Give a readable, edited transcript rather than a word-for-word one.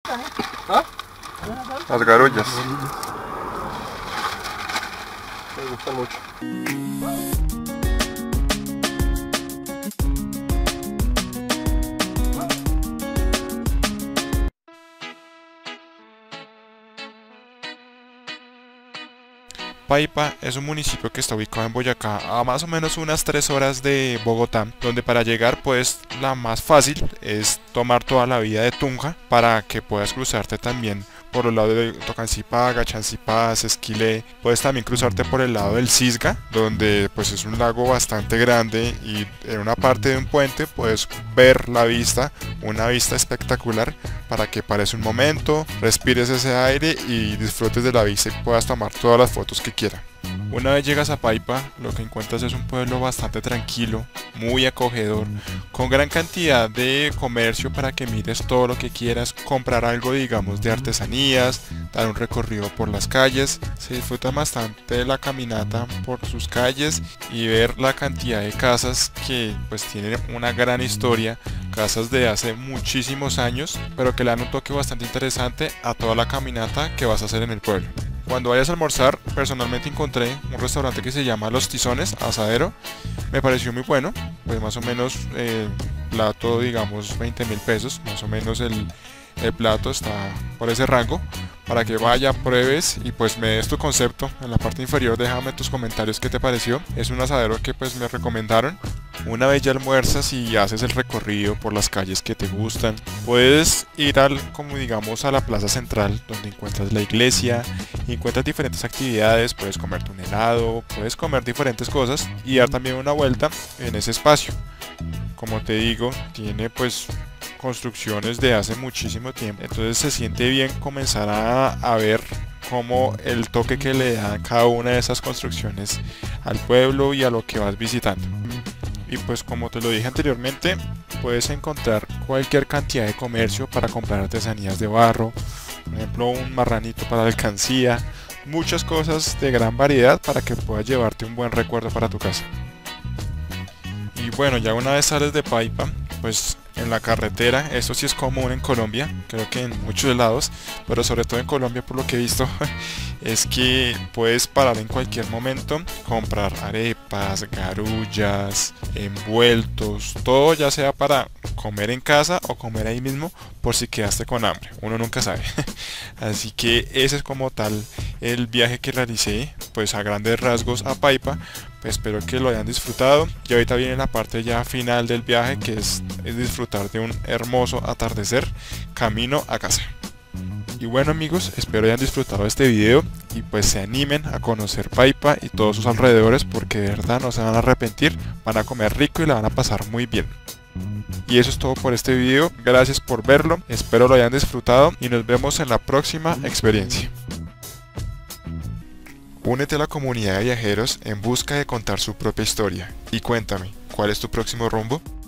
¿Ah? Las garullas. Me gustan mucho. Paipa es un municipio que está ubicado en Boyacá a más o menos unas 3 horas de Bogotá, donde para llegar pues la más fácil es tomar toda la vía de Tunja para que puedas cruzarte también por el lado de Tocancipá, Chancipá, Esquilé. Puedes también cruzarte por el lado del Cisga, donde pues es un lago bastante grande y en una parte de un puente puedes ver la vista, una vista espectacular para que pares un momento, respires ese aire y disfrutes de la vista y puedas tomar todas las fotos que quieras. Una vez llegas a Paipa, lo que encuentras es un pueblo bastante tranquilo, muy acogedor, con gran cantidad de comercio para que mires todo lo que quieras, comprar algo digamos de artesanías, dar un recorrido por las calles. Se disfruta bastante la caminata por sus calles y ver la cantidad de casas que pues tienen una gran historia, casas de hace muchísimos años, pero que le dan un toque bastante interesante a toda la caminata que vas a hacer en el pueblo. Cuando vayas a almorzar, personalmente encontré un restaurante que se llama Los Tizones, asadero. Me pareció muy bueno, pues más o menos plato digamos 20.000 pesos, más o menos el plato está por ese rango, para que vaya, pruebes y pues me des tu concepto. En la parte inferior déjame tus comentarios qué te pareció. Es un asadero que pues me recomendaron. Una vez ya almuerzas y haces el recorrido por las calles que te gustan, puedes ir como digamos a la plaza central, donde encuentras la iglesia y encuentras diferentes actividades. Puedes comerte un helado, puedes comer diferentes cosas y dar también una vuelta en ese espacio. Como te digo, tiene pues construcciones de hace muchísimo tiempo, entonces se siente bien comenzar a ver cómo el toque que le da cada una de esas construcciones al pueblo y a lo que vas visitando. Y pues como te lo dije anteriormente, puedes encontrar cualquier cantidad de comercio para comprar artesanías de barro, por ejemplo un marranito para la alcancía, muchas cosas de gran variedad para que puedas llevarte un buen recuerdo para tu casa. Y bueno, ya una vez sales de Paipa, pues en la carretera, esto sí es común en Colombia, creo que en muchos lados, pero sobre todo en Colombia por lo que he visto, es que puedes parar en cualquier momento, comprar arepas, garullas, envueltos, todo ya sea para comer en casa o comer ahí mismo por si quedaste con hambre, uno nunca sabe. Así que ese es como tal el viaje que realicé, pues a grandes rasgos a Paipa. Pues espero que lo hayan disfrutado y ahorita viene la parte ya final del viaje, que es disfrutar de un hermoso atardecer camino a casa. Y bueno amigos, espero hayan disfrutado este video y pues se animen a conocer Paipa y todos sus alrededores, porque de verdad no se van a arrepentir, van a comer rico y la van a pasar muy bien. Y eso es todo por este video, gracias por verlo, espero lo hayan disfrutado y nos vemos en la próxima experiencia. Únete a la comunidad de viajeros en busca de contar su propia historia y cuéntame, ¿cuál es tu próximo rumbo?